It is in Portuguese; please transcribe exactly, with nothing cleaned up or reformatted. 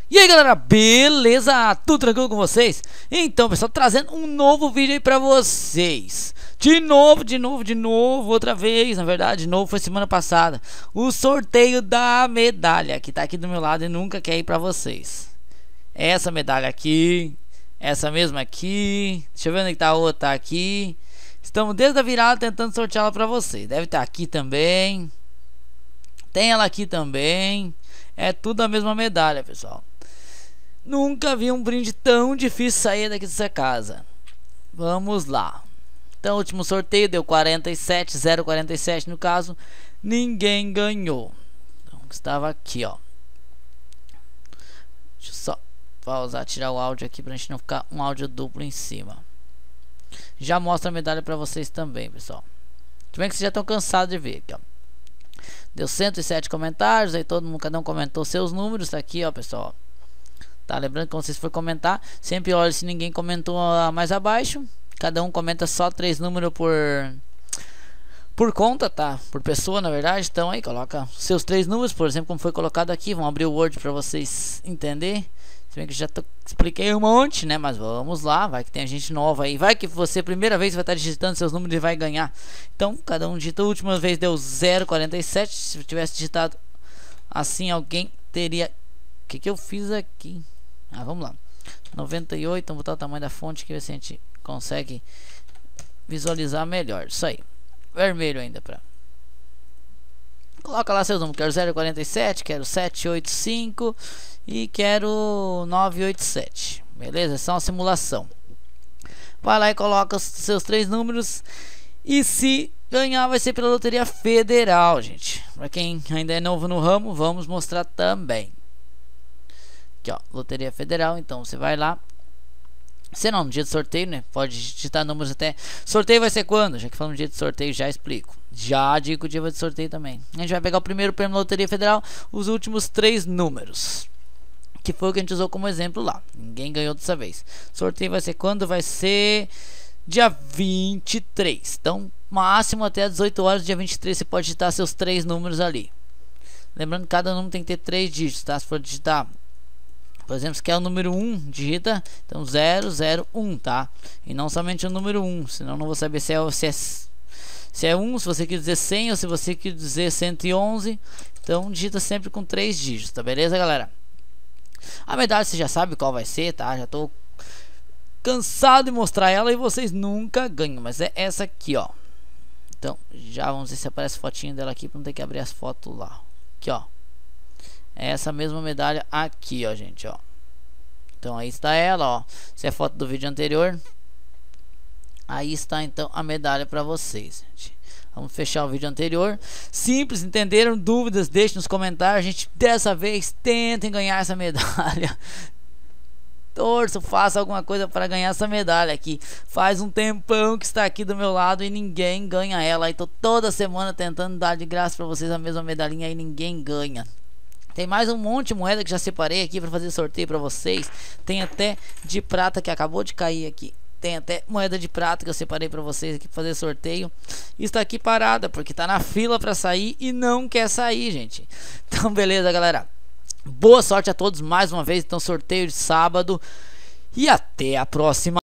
E aí galera, beleza? Tudo tranquilo com vocês? Então pessoal, trazendo um novo vídeo aí pra vocês. De novo, de novo, de novo, outra vez. Na verdade, de novo foi semana passada. O sorteio da medalha, que tá aqui do meu lado e nunca quer ir pra vocês. Essa medalha aqui, essa mesma aqui. Deixa eu ver onde que tá a outra, tá aqui. Estamos desde a virada tentando sorteá-la pra vocês. Deve estar aqui também. Tem ela aqui também. É tudo a mesma medalha, pessoal. Nunca vi um brinde tão difícil sair daqui dessa casa. Vamos lá. Então o último sorteio deu quarenta e sete, zero quarenta e sete no caso. Ninguém ganhou. Então estava aqui, ó. Deixa eu só pausar, tirar o áudio aqui pra gente não ficar um áudio duplo em cima. Já mostra a medalha pra vocês também, pessoal. Se bem que vocês já estão cansados de ver aqui, ó. Deu cento e sete comentários, aí todo mundo, cada um comentou seus números, tá aqui, ó, pessoal. Tá, lembrando que quando vocês for comentar, sempre olhe se ninguém comentou mais abaixo. Cada um comenta só três números por por conta, tá? Por pessoa, na verdade. Então aí coloca seus três números, por exemplo, como foi colocado aqui. Vamos abrir o Word para vocês entender. Se bem que já tô, expliquei um monte, né? Mas vamos lá, vai que tem gente nova aí. Vai que você, primeira vez, vai estar digitando seus números e vai ganhar. Então, cada um digita. A última vez deu zero quarenta e sete. Se tivesse digitado assim, alguém teria... O que que eu fiz aqui? Ah, vamos lá. noventa e oito, vamos botar o tamanho da fonte que ver se a gente consegue visualizar melhor. Isso aí. Vermelho ainda pra... Coloca lá seus números. Quero zero quarenta e sete, quero sete oito cinco e quero nove oito sete. Beleza? Essa é uma simulação. Vai lá e coloca os seus três números. E se ganhar vai ser pela Loteria Federal, gente. Pra quem ainda é novo no ramo, vamos mostrar também. Aqui, ó, Loteria Federal. Então você vai lá. Se não, no dia de sorteio, né? Pode digitar números até. Sorteio vai ser quando? Já que falamos no dia de sorteio, já explico. Já digo o dia de sorteio também. A gente vai pegar o primeiro prêmio da Loteria Federal, os últimos três números, que foi o que a gente usou como exemplo lá. Ninguém ganhou dessa vez. Sorteio vai ser quando? Vai ser dia vinte e três. Então, máximo até às dezoito horas, dia vinte e três, você pode digitar seus três números ali. Lembrando que cada número tem que ter três dígitos, tá? Se for digitar, por exemplo, se quer o número um, digita então zero zero um, tá? E não somente o número um, senão não vou saber se é, se é, se é um, se você quer dizer cem ou se você quer dizer cento e onze. Então digita sempre com três dígitos, tá? Beleza, galera? A medalha você já sabe qual vai ser, tá? Já tô cansado de mostrar ela e vocês nunca ganham, mas é essa aqui, ó. Então já vamos ver se aparece fotinho dela aqui pra não ter que abrir as fotos lá. Aqui, ó. É essa mesma medalha aqui, ó, gente, ó. Então aí está ela, ó. Se é foto do vídeo anterior, aí está então a medalha para vocês, gente. Vamos fechar o vídeo anterior. Simples, entenderam? Dúvidas, deixem nos comentários. A gente dessa vez tentem ganhar essa medalha. Torço, faça alguma coisa para ganhar essa medalha aqui. Faz um tempão que está aqui do meu lado e ninguém ganha ela. Aí tô toda semana tentando dar de graça para vocês a mesma medalhinha e ninguém ganha. Tem mais um monte de moeda que já separei aqui para fazer sorteio para vocês. Tem até de prata que acabou de cair aqui. Tem até moeda de prata que eu separei para vocês aqui para fazer sorteio. Está aqui parada porque tá na fila para sair e não quer sair, gente. Então beleza, galera. Boa sorte a todos mais uma vez. Então sorteio de sábado e até a próxima.